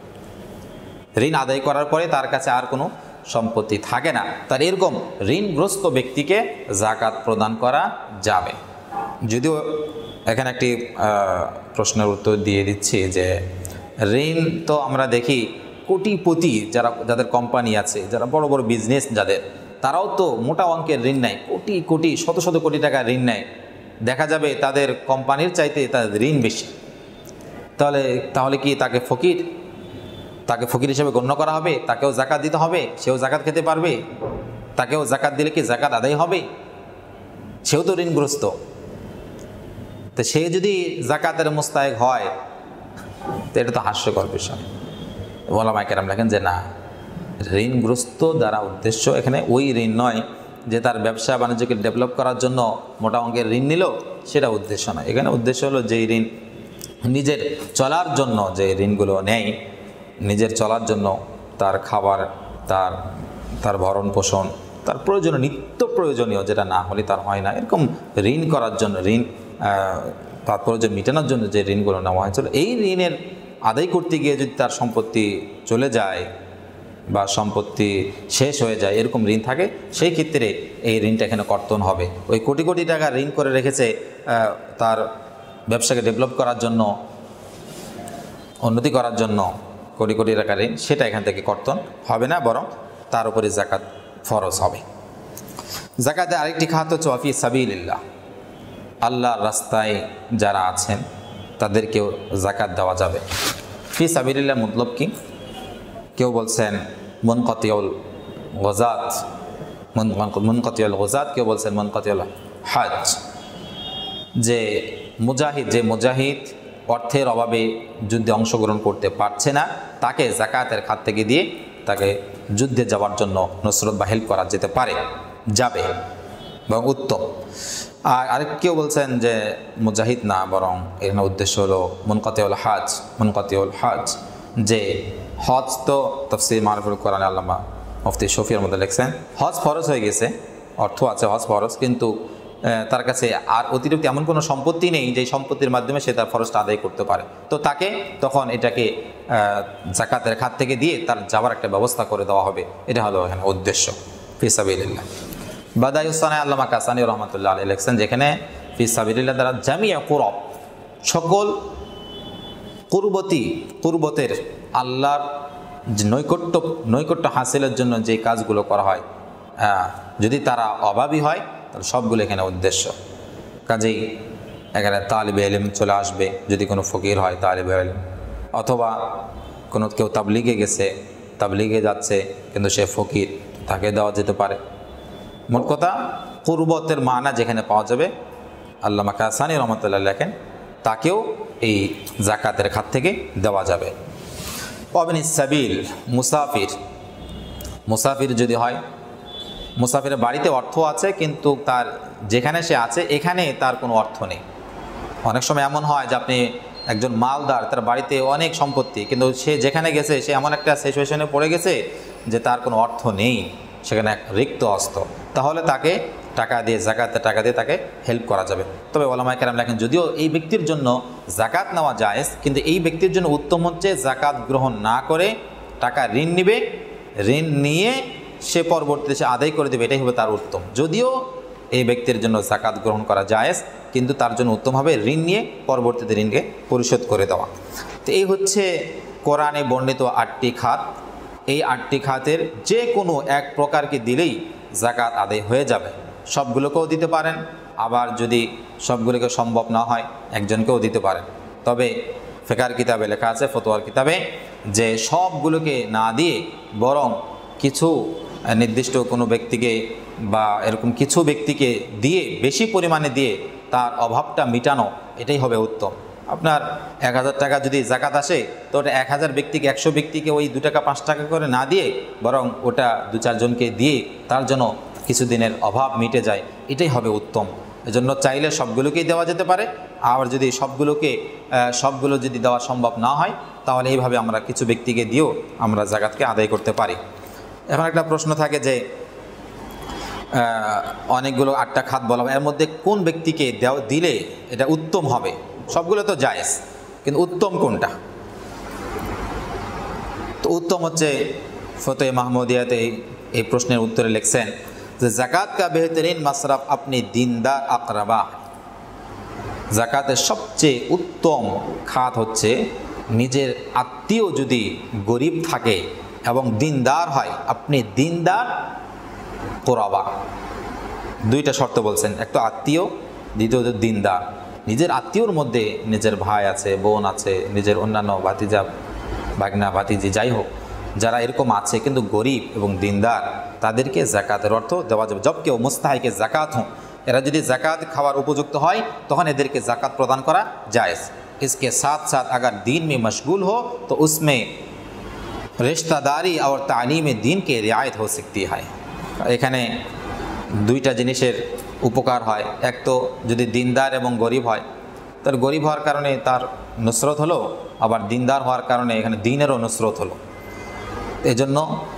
A: ঋণ আদায় করার পরে তার কাছে আর কোনো সম্পত্তি থাকে না, তার এরকম ঋণগ্রস্ত ব্যক্তিকে জাকাত প্রদান করা যাবে। যদিও এখানে একটি প্রশ্নের উত্তর দিয়ে দিচ্ছি যে ঋণ তো আমরা দেখি কোটিপতি যারা, যাদের কোম্পানি আছে, যারা বড় বড় বিজনেস যাদের, তারাও তো মোটা অঙ্কের ঋণ নেয়, কোটি কোটি শত শত কোটি টাকা ঋণ নেয়। দেখা যাবে তাদের কোম্পানির চাইতে তাদের ঋণ বেশি। তাহলে তাহলে কি তাকে ফকির তাকে ফকির হিসেবে গণ্য করা হবে? তাকেও জাকাত দিতে হবে? সেও জাকাত খেতে পারবে? তাকেও জাকাত দিলে কি জাকাত আদায় হবে? সেও তো ঋণগ্রস্ত। তো সে যদি জাকাতের মুস্তাহিক হয় তো এটা তো হাস্যকর বিষয়। ওলামায়ে কেরাম লেখেন যে না, ঋণগ্রস্ত দ্বারা উদ্দেশ্য এখানে ওই ঋণ নয় যে তার ব্যবসা বাণিজ্যকে ডেভেলপ করার জন্য মোটা অঙ্কের ঋণ নিল, সেটা উদ্দেশ্য নয়। এখানে উদ্দেশ্য হলো যেই ঋণ নিজের চলার জন্য, যে ঋণগুলো নেয় নিজের চলার জন্য, তার খাবার, তার তার ভরণ পোষণ, তার প্রয়োজনীয় নিত্য প্রয়োজনীয় যেটা না হলে তার হয় না, এরকম ঋণ করার জন্য, ঋণ তার প্রয়োজন মেটানোর জন্য যে ঋণগুলো নেওয়া হয়েছিল, এই ঋণের আদায় করতে গিয়ে যদি তার সম্পত্তি চলে যায় বা সম্পত্তি শেষ হয়ে যায়, এরকম ঋণ থাকে, সেই ক্ষেত্রে এই ঋণটা এখানে কর্তন হবে। ওই কোটি কোটি টাকা ঋণ করে রেখেছে তার ব্যবসাকে ডেভেলপ করার জন্য, উন্নতি করার জন্য, কোটি কোটি টাকা ঋণ, সেটা এখান থেকে কর্তন হবে না, বরং তার উপরে জাকাত ফরজ হবে। জাকাতে আরেকটি খাত হচ্ছে ওয়াফি সাবিলিল্লাহ, আল্লাহর রাস্তায় যারা আছেন তাদেরকেও জাকাত দেওয়া যাবে। ফি সাবিলিল্লাহ মতলব কি? কেউ বলছেন মুনকাতিউল গজাত, মুনকাতিউল গুযাত, কেউ বলছেন মুনকাতিউল হজ, যে মুজাহিদ যে মুজাহিদ অর্থের অভাবে যুদ্ধে অংশগ্রহণ করতে পারছে না, তাকে যাকাতের খাত থেকে দিয়ে তাকে যুদ্ধে যাওয়ার জন্য নসরত বা হেল্প করা যেতে পারে, যাবে এবং উত্তম। আর আরেক কেউ বলছেন যে মুজাহিদ না, বরং এর উদ্দেশ্য হলো মুনকাতিউল হজ। মুনকাতিউল হজ যে হজ, তো তাফসীর মারিফুল কোরআন আল্লামা মুফতি শফির মধ্যে লিখছেন হজ ফরজ হয়ে গেছে, অর্থ আছে হজ ফরজ, কিন্তু তার কাছে আর অতিরিক্ত এমন কোনো সম্পত্তি নেই যে সম্পত্তির মাধ্যমে সে তার ফরজটা আদায় করতে পারে, তো তাকে তখন এটাকে যাকাতের খাত থেকে দিয়ে তার যাওয়ার একটা ব্যবস্থা করে দেওয়া হবে। এটা হলো এখানে উদ্দেশ্য। ফি সাবিলিল্লাহ বাদায়ুসানা আল্লামা কাসানি রহমতুল্লাহ আলাইহি লিখছেন, যেখানে ফি সাবিলিল্লাহ দ্বারা জামিয়া কুরব, সকল কুরবতি কুরবতের আল্লাহর নৈকট্য নৈকট্য হাসিলের জন্য যে কাজগুলো করা হয়, যদি তারা অভাবী হয় তাহলে সবগুলো এখানে উদ্দেশ্য। কাজেই এখানে তালিবে ইলম চলে আসবে, যদি কোনো ফকির হয় তালিবে ইলম, অথবা কোনো কেউ তাবলিগে গেছে, তাবলিগে যাচ্ছে কিন্তু সে ফকির, তাকে দেওয়া যেতে পারে। মোট কথা কুরবতের মানা যেখানে পাওয়া যাবে, আল্লামা কাসানি রহমতুল্লাহ লেখেন, তাকেও এই যাকাতের খাত থেকে দেওয়া যাবে। অবিনিস সাবিল, মুসাফির, মুসাফির যদি হয়, মুসাফিরের বাড়িতে অর্থ আছে কিন্তু তার যেখানে সে আছে এখানে তার কোনো অর্থ নেই। অনেক সময় এমন হয় যে আপনি একজন মালদার, তার বাড়িতে অনেক সম্পত্তি, কিন্তু সে যেখানে গেছে সে এমন একটা সিচুয়েশনে পড়ে গেছে যে তার কোনো অর্থ নেই, সেখানে রিক্ত হস্ত, তাহলে তাকে টাকা দিয়ে, যাকাতের টাকা দিয়ে তাকে হেল্প করা যাবে। তবে ওলামায়ে কেরাম লেখেন, যদিও এই ব্যক্তির জন্য যাকাত নেওয়া জায়েজ, কিন্তু এই ব্যক্তির জন্য উত্তম হচ্ছে যাকাত গ্রহণ না করে টাকা ঋণ নিবে, ঋণ নিয়ে সে পরবর্তীতে সে আদায় করে দেবে, এটাই হবে তার উত্তম। যদিও এই ব্যক্তির জন্য যাকাত গ্রহণ করা জায়েজ, কিন্তু তার জন্য উত্তম হবে ঋণ নিয়ে পরবর্তীতে ঋণকে পরিশোধ করে দেওয়া। তো এই হচ্ছে কোরআনে বর্ণিত আটটি খাত। এই আটটি খাতের যে কোনো এক প্রকারকে দিলেই যাকাত আদায় হয়ে যাবে। সবগুলোকেও দিতে পারেন, আবার যদি সবগুলোকে সম্ভব না হয় একজনকেও দিতে পারেন। তবে ফিকহের কিতাবে লেখা আছে, ফতোয়ার কিতাবে, যে সবগুলোকে না দিয়ে বরং কিছু নির্দিষ্ট কোনো ব্যক্তিকে বা এরকম কিছু ব্যক্তিকে দিয়ে, বেশি পরিমাণে দিয়ে তার অভাবটা মিটানো, এটাই হবে উত্তম। আপনার এক হাজার টাকা যদি যাকাত আসে, তো ওটা এক হাজার ব্যক্তিকে, একশো ব্যক্তিকে ওই দু টাকা পাঁচ টাকা করে না দিয়ে বরং ওটা দু চারজনকে দিয়ে তার জন্য কিছুদিনের অভাব মিটে যায়, এটাই হবে উত্তম। এজন্য চাইলে সবগুলোকেই দেওয়া যেতে পারে, আর যদি সবগুলোকে সবগুলো যদি দেওয়া সম্ভব না হয় তাহলে এইভাবে আমরা কিছু ব্যক্তিকে দিয়েও আমরা যাকাতকে আদায় করতে পারি। এখন একটা প্রশ্ন থাকে যে অনেকগুলো আটটা খাত বলা, এর মধ্যে কোন ব্যক্তিকে দেওয়া দিলে এটা উত্তম হবে? সবগুলো তো জায়েজ, কিন্তু উত্তম কোনটা? তো উত্তম হচ্ছে ফতোয়া মাহমুদিয়াতে এই প্রশ্নের উত্তরে লিখছেন যে যাকাত কা বেহতরিন মাসরাফ আপনি দিনদার আকরাবা, যাকাতের সবচেয়ে উত্তম খাত হচ্ছে নিজের আত্মীয় যদি গরিব থাকে এবং দিনদার হয়, আপনি দিনদার কোরাবা, দুইটা শর্ত বলছেন, এক তো আত্মীয়, দ্বিতীয়ত দিনদার। নিজের আত্মীয়র মধ্যে নিজের ভাই আছে, বোন আছে, নিজের অন্যান্য ভাতিজা, ভাগনা, ভাতিজি, যাই হোক, যারা এরকম আছে কিন্তু গরিব এবং দিনদার, তাদেরকে যাকাতের অর্থ দেওয়া যাবে। জব কেউ মুস্তাহিকে যাকাত হোঁ, এরা যদি যাকাত খাওয়ার উপযুক্ত হয় তখন এদেরকে যাকাত প্রদান করা জায়েজ। इसके साथ साथ अगर दीन में मशगूल हो तो उसमें रिश्तेदारी और तालीम दीन के रियायत हो सकती है। এখানে দুইটা জিনিসের উপকার হয়। এক তো যদি দিনদার এবং গরিব হয়, তার গরিব হওয়ার কারণে তার নুসরত হলো, আবার দিনদার হওয়ার কারণে এখানে দিনেরও নুসরত হলো। এই জন্য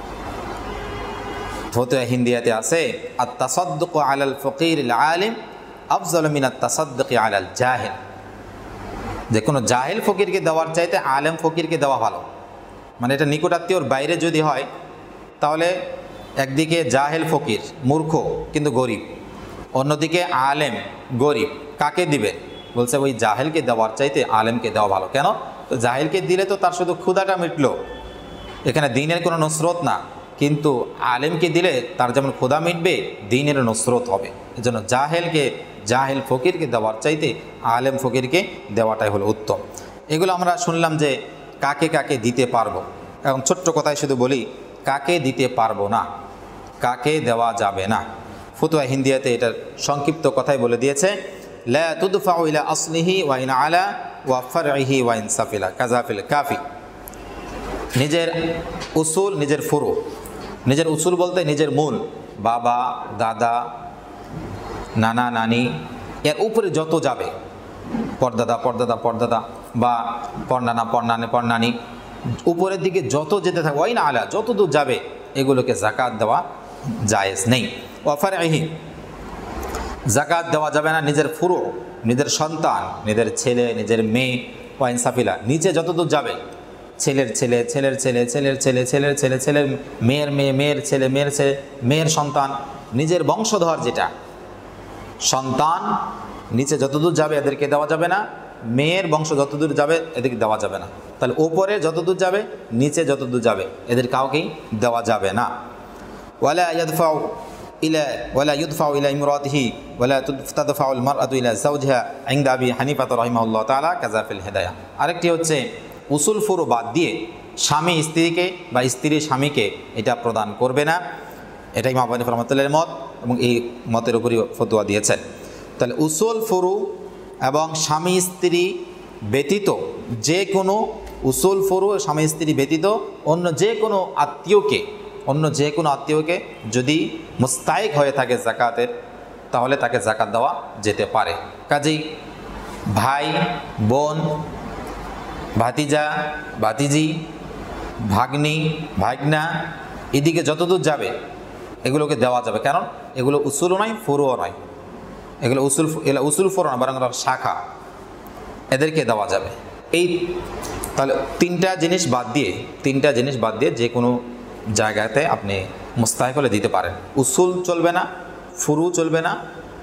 A: ফতোয়া হিন্দিয়াতে আছে, আত-তাসাদ্দুকু আলাল ফকিরিল আলিম আফজালু মিনাত তাসাদ্দুকি আলাল জাহিল, যে কোনো জাহিল ফকিরকে দেওয়ার চাইতে আলেম ফকিরকে দেওয়া ভালো। মানে এটা নিকটাত্মীয়র বাইরে যদি হয় তাহলে একদিকে জাহেল ফকির মূর্খ কিন্তু গরিব, অন্যদিকে আলেম গরিব, কাকে দিবে? বলছে ওই জাহেলকে দেওয়ার চাইতে আলেমকে দেওয়া ভালো। কেন? তো জাহেলকে দিলে তো তার শুধু ক্ষুধাটা মিটলো, এখানে দিনের কোনো নুসরত না, কিন্তু আলেমকে দিলে তার যেমন ক্ষুধা মিটবে, দিনের নুসরত হবে। এজন্য জাহেলকে, জাহেল ফকিরকে দেওয়ার চাইতে আলেম ফকিরকে দেওয়াটাই হলো উত্তম। এগুলো আমরা শুনলাম যে কাকে কাকে দিতে পারবো। এখন ছোট্ট কথায় শুধু বলি, কাকে দিতে পারবো না, কাকে দেওয়া যাবে না। ফতোয়া হিন্দিয়াতে এটার সংক্ষিপ্ত কথাই বলে দিয়েছে, লা তুদফাউ ইলা আসলিহি ওয়া ইন আলা ওয়া ফারইহি ওয়া ইন সাফিলা কাযাফিল কাফি। নিজের উসুল, নিজের ফুরু, নিজের উসুল বলতে নিজের মূল, বাবা দাদা নানা নানি, এর উপরে যত যাবে, পরদাদা পরদাদা পরদাদা বা পরনানা পরনানি পরনানি, উপরের দিকে যত যেতে থাকবে ওয়াইন আলা, যত দূর যাবে এগুলোকে জাকাত দেওয়া জায়েজ নেই। ওয়া ফারইহি, জাকাত দেওয়া যাবে না নিজের ফুরু, নিজের সন্তান, নিজের ছেলে নিজের মেয়ে, ওয়া ইন সাফিলা, নিচে যত দূর যাবে, ছেলের ছেলে ছেলের ছেলে ছেলের ছেলে ছেলের ছেলে ছেলের মেয়ের মেয়ে মেয়ের ছেলে মেয়ের ছেলে মেয়ের সন্তান, নিজের বংশধর যেটা সন্তান, নিচে যতদূর যাবে এদেরকে দেওয়া যাবে না, মেয়ের বংশ যতদূর যাবে এদেরকে দেওয়া যাবে না। তাহলে ওপরে যতদূর যাবে, নিচে যতদূর যাবে এদের কাউকেই দেওয়া যাবে না। ওয়ালা ইয়াদফাউ ইলা ওয়ালা ইউদফাউ ইলা ইমরাতিহি ওয়ালা তুদফাউ আল মারআতু ইলা যাওজিহা ইনদা আবি হানিফা রাহিমাহুল্লাহ তাআলা কাযা ফিল হিদায়া। আরেকটি হচ্ছে উসুল ফুরু বাদ দিয়ে স্বামী স্ত্রীকে বা স্ত্রী স্বামীকে এটা প্রদান করবে না। এটা ইমাম আবু হানিফা রাহমাতুল্লাহির মত এবং এই মতের উপরই ফতোয়া দিয়েছেন। তাহলে উসুল ফুরু এবং স্বামী স্ত্রী ব্যতীত যে কোনো উসুল ফুরু স্বামী স্ত্রী ব্যতীত অন্য যে কোনো আত্মীয়কে অন্য যে কোনো আত্মীয়কে যদি মুস্তাহিক হয়ে থাকে জাকাতের, তাহলে তাকে জাকাত দেওয়া যেতে পারে। কাজেই ভাই বোন ভাতিজা ভাতিজি ভাগ্নি ভাগনা এদিকে যতদূর যাবে এগুলোকে দেওয়া যাবে, কারণ এগুলো উসুলও নয় ফুরুও নয়, এগুলো উসুল এগুলো উসুল ফুরু না, বরং শাখা, এদেরকে দেওয়া যাবে। এই তাহলে তিনটা জিনিস বাদ দিয়ে তিনটা জিনিস বাদ দিয়ে যে কোনো জায়গাতে আপনি মুস্তাহিক হলে দিতে পারেন। উসুল চলবে না, ফুরু চলবে না,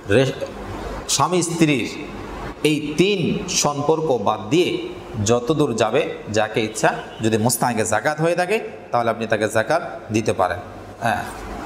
A: স্বামী স্ত্রীর এই তিন সম্পর্ক বাদ দিয়ে যতদূর যাবে যাকে ইচ্ছা যদি মুস্তাহিকে জাকাত হয়ে থাকে তাহলে আপনি তাকে জাকাত দিতে পারেন। হ্যাঁ,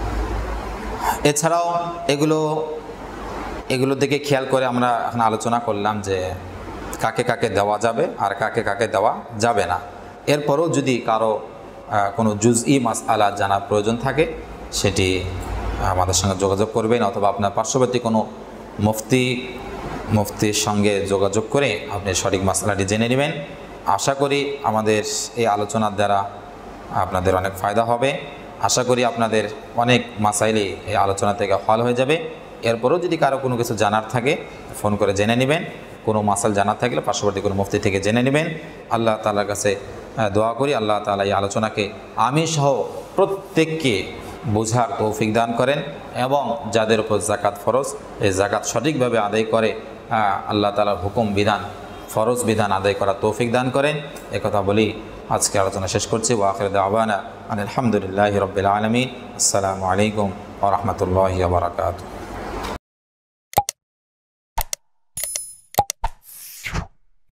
A: এছাড়াও এগুলো এগুলো দিকে খেয়াল করে আমরা এখন আলোচনা করলাম যে কাকে কাকে দেওয়া যাবে আর কাকে কাকে দেওয়া যাবে না। এরপরও যদি কারো কোনো জুজই মাসআলা জানার প্রয়োজন থাকে সেটি আমাদের সঙ্গে যোগাযোগ করবেন, অথবা আপনার পার্শ্ববর্তী কোনো মুফতি মুফতির সঙ্গে যোগাযোগ করে আপনি সঠিক মাসআলাটি জেনে নেবেন। আশা করি আমাদের এই আলোচনার দ্বারা আপনাদের অনেক ফায়দা হবে। আশা করি আপনাদের অনেক মাসাইলই এই আলোচনা থেকে হল হয়ে যাবে। এরপরও যদি কারো কোনো কিছু জানার থাকে ফোন করে জেনে নেবেন, কোনো মাসাল জানার থাকলে পার্শ্ববর্তী কোনো মুফতি থেকে জেনে নেবেন। আল্লাহ তাআলার কাছে দোয়া করি আল্লাহ তাআলা এই আলোচনাকে আমি সহ প্রত্যেককে বোঝার তৌফিক দান করেন, এবং যাদের উপর জাকাত ফরজ এই জাকাত সঠিকভাবে আদায় করে আল্লাহ তাআলার হুকুম বিধান ফরজ বিধান আদায় করার তৌফিক দান করেন। একথা বলি আজকে আলোচনা শেষ করছি। ওয়া আখিরু দাওয়ানা আলহামদুলিল্লাহি রাব্বিল আলামিন। আসসালামু আলাইকুম ওয়া রাহমাতুল্লাহি ওয়া বারাকাতুহু।